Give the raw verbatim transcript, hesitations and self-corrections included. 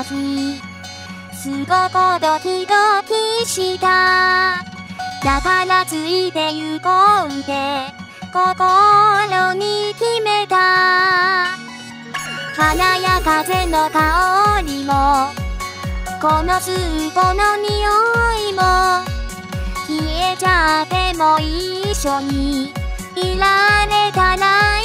日すごくドキドキした。だからついて行こうって心に決めた。花や風の香りもこのスープの匂いも消えちゃっても一緒にいられたら